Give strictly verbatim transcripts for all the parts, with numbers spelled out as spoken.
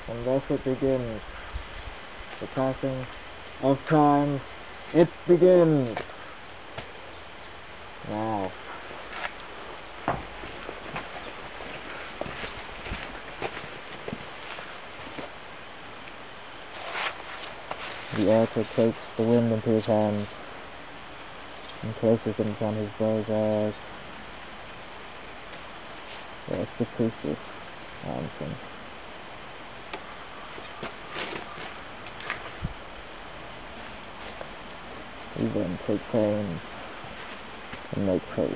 And thus it begins. The passing of time. It begins. Now. The archer takes the wind into his hands and places them upon his bow's eyes. There's the priestess, Hanson. We then take pains and make haste.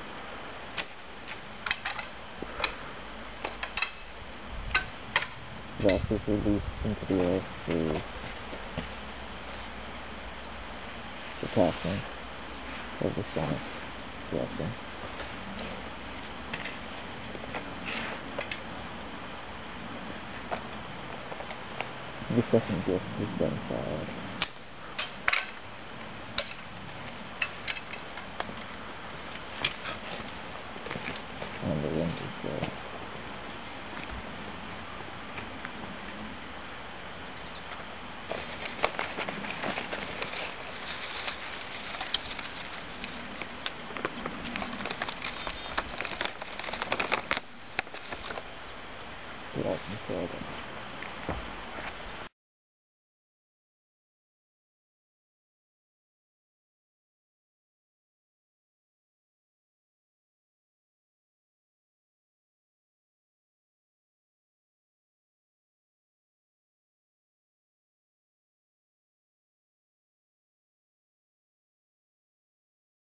Thus is released into the earth through the passing of the sonic blessing. The second gift is then fired. And the wind is there. The lightning fell down.